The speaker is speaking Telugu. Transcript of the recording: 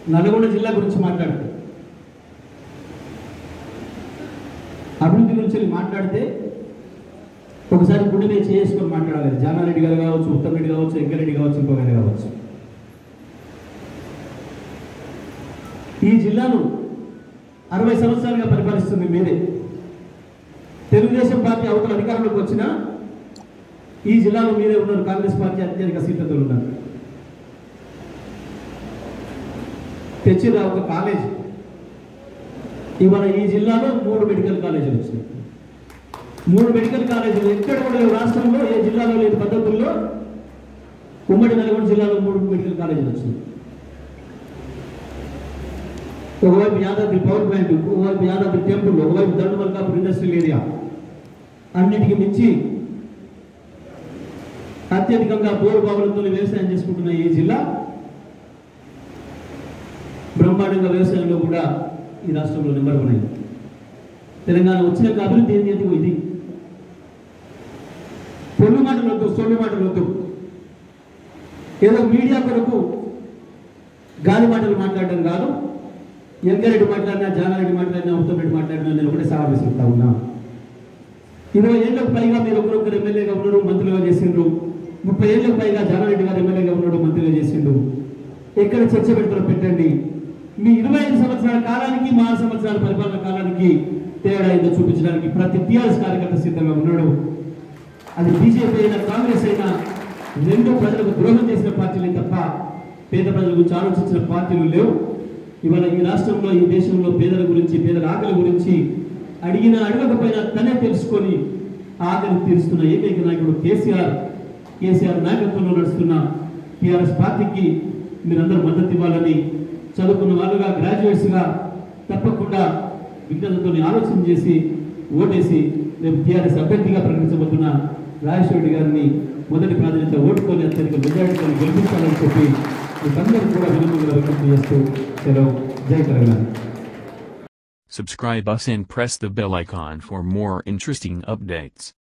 నల్గొండ జిల్లా గురించి మాట్లాడితే, అభివృద్ధి గురించి మాట్లాడితే ఒకసారి గుండె మీద చేసుకొని మాట్లాడాలి. జానారెడ్డి గారు కావచ్చు, ఉత్తమ్ రెడ్డి కావచ్చు, వెంకరెడ్డి కావచ్చు, ఇంకో గారు కావచ్చు. ఈ జిల్లాను 60 సంవత్సరాలుగా పరిపాలిస్తుంది మీరే. తెలుగుదేశం పార్టీ అవతల అధికారంలోకి వచ్చినా ఈ జిల్లాలో మీరే ఉన్నారు. కాంగ్రెస్ పార్టీ అత్యధిక సీట్లతో ఉన్నారు. తెచ్చిరా ఒక కాలేజ్. ఇవాళ ఈ జిల్లాలో 3 మెడికల్ కాలేజీలు వచ్చినాయి. 3 మెడికల్ కాలేజీలు ఎక్కడ కూడా రాష్ట్రంలో ఏ జిల్లాలో లేని పద్ధతుల్లో ఉమ్మడి నల్గొండ జిల్లాలో 3 మెడికల్ కాలేజీలు వచ్చినాయి. ఒకవైపు యాదాద్రి పవర్ ప్లాంట్, ఒకవైపు యాదాద్రి టెంపుల్, ఒకవైపు దండుమల్కాపూర్ ఇండస్ట్రియల్ ఏరియా. అన్నిటికీ మించి అత్యధికంగా బోరు బావులతో వ్యవసాయం చేసుకుంటున్న ఈ జిల్లా బ్రహ్మాండంగా వ్యవసాయంలో కూడా ఈ రాష్ట్రంలో నెంబర్ 1 అయింది. తెలంగాణ వచ్చినాక అభివృద్ధి ఏంటి అంటే ఇది. పొల్లు మాటలు వద్దు, సొల్లు మాటలు వద్దు. ఏదో మీడియా కొరకు గాలి మాటలు మాట్లాడడం కాదు. వెంకరెడ్డి మాట్లాడినా, జానారెడ్డి మాట్లాడినా, ఉత్తమ్ రెడ్డి మాట్లాడినా నేను ఒకటే సమావేశిస్తా ఉన్నా. 20 ఏళ్లకు పైగా మీరు ఒకరొకరు ఎమ్మెల్యేగా ఉన్నారు, మంత్రులుగా చేసిండ్రు. 30 ఏళ్లకు పైగా జానారెడ్డి గారు ఎమ్మెల్యేగా ఉన్నాడు, మంత్రిగా చేసిండు. ఎక్కడ చర్చ పెడతారో పెట్టండి. మీ 25 సంవత్సరాల కాలానికి, 6 సంవత్సరాల పరిపాలన కాలానికి తేడా ఏదో చూపించడానికి ప్రతి టీఆర్ఎస్ కార్యకర్త సిద్ధంగా ఉన్నాడు. అది బీజేపీ అయినా, కాంగ్రెస్ అయినా, 2 ప్రజలకు ద్రోహం చేసిన పార్టీలే తప్ప పేద ప్రజల గురించి ఆలోచించిన పార్టీలు లేవు. ఇవాళ ఈ రాష్ట్రంలో, ఈ దేశంలో పేదల గురించి, పేదల ఆకలి గురించి అడిగినా అడగకపోయినా తనే తెలుసుకొని ఆకలి తీరుస్తున్న ఏకైక నాయకుడు కేసీఆర్ నాయకత్వంలో నడుస్తున్న టీఆర్ఎస్ పార్టీకి మీరందరూ మద్దతు ఇవ్వాలని, చదువుకున్న వాళ్ళుగా, గ్రాడ్యుయేట్స్గా తప్పకుండా విజ్ఞతతో ఆలోచన చేసి ఓటేసి రేపు టీఆర్ఎస్ అభ్యర్థిగా ప్రకటించబోతున్న రాజేశ్వర రెడ్డి గారిని మొదటి ప్రాధాన్యత ఓటుకొని అత్యధిక మెజారిటీతో గెలిపించాలని చెప్పి మీకందరూ కూడా వినమ్రంగా విజ్ఞప్తి చేస్తూ సెలవు. జై Telangana. Subscribe us and press the bell icon for more interesting updates.